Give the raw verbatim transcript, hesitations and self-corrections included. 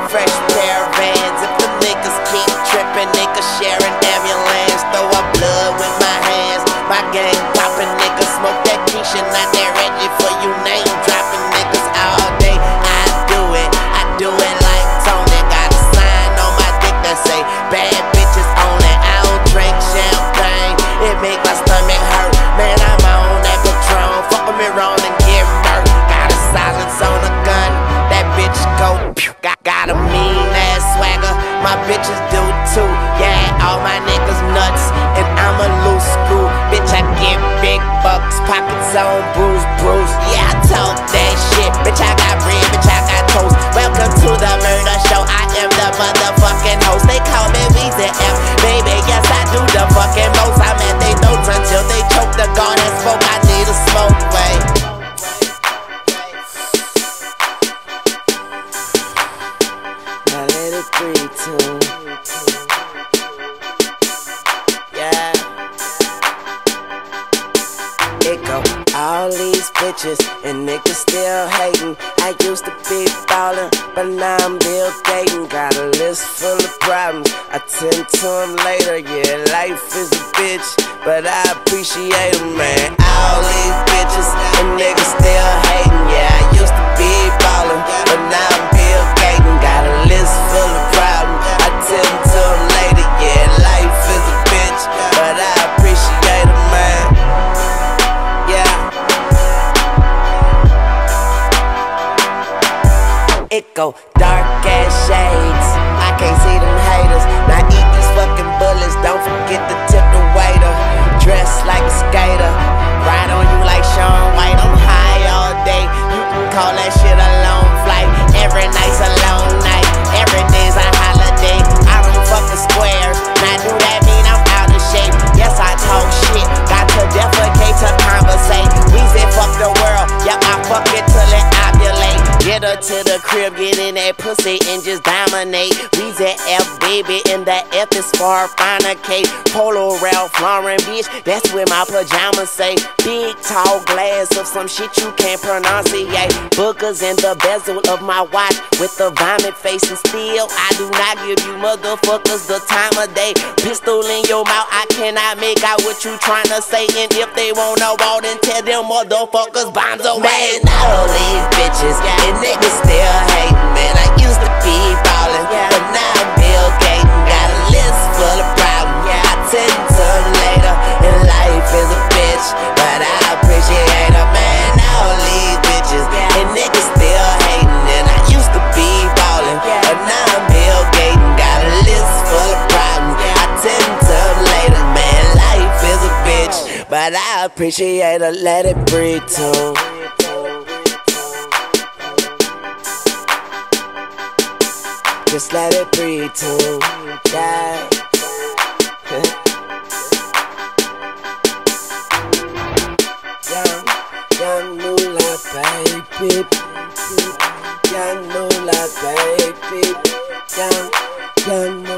fresh pair of Vans. If the niggas keep tripping, niggas sharing ambulance. Throw up blood with my hands. My gang poppin', niggas smoke that Keisha, not that Reggie for you name dropping niggas all day. I do it, I do it like Tony. Got a sign on my dick that say bad bitches on it. I don't drink champagne, it make my stomach hurt. Man, I'm on that Patron, fuck me wrong and get murked. Got a silence on a gun, that bitch go pew. Got, got a mean ass swagger, my bitches do too. Yeah, all my niggas nuts, and I'm a loose screw. Bitch, I get big bucks, pockets on bruise, bruise. Yeah, I talk that shit. Bitch, I got bread, bitch, I got toast. Welcome to the murder show, I am the motherfucking host. They call me Weezy F, baby, yes, I do the fucking most. I'm at they throats until they choke the guard and smoke. I need a smoke, wait. Now let it breathe, too. Yeah. It go, all these bitches and niggas still hating. I used to be ballin', but now I'm Bill Gaten. Got a list full of problems, I tend to them later. Yeah, life is a bitch, but I appreciate them, man. All these bitches and niggas still hating. Yeah, I used to be ballin', but now I'm Bill Gaten. Got a list full of problems, I tend to them later. Yeah, life is a bitch, but I appreciate them, man. It go dark ass shades, I can't see them haters. Now eat these fucking bullets, don't forget to tip the waiter. Dress like a skater, ride on you like Shaun White. I'm high all day, you can call that shit a long flight. Every night's a long night, every day's a holiday. I don't fuck the squares, now do that mean I'm out of shape? Yes, I talk shit, got to defecate to conversate. We say fuck the world, yep, I fuck it till it ovulate. Get her to the crib, get in that pussy and just dominate. Weezy F, baby, and the F is for finer cake. Polo Ralph Lauren, bitch, that's where my pajamas say. Big tall glass of some shit you can't pronunciate. Boogers in the bezel of my watch with the vomit face, and still I do not give you motherfuckers the time of day. Pistol in your mouth, I cannot make out what you tryna say. And if they wanna walk, then tell them motherfuckers bombs away. Man, all these bitches, yeah. And niggas still hating, man. I used to be ballin', yeah. But now I'm Bill Gaten. Got a list full of problems, yeah. I tend to them later, and life is a bitch, but I appreciate her, man. All these bitches, yeah. And niggas still hating, and I used to be ballin', yeah. But now I'm Bill Gaten. Got a list full of problems, yeah. I tend to them later, man. Life is a bitch, but I appreciate her. Let it breathe too. Just let it breathe too, yeah. Young, young moolah baby, young moolah baby, young, young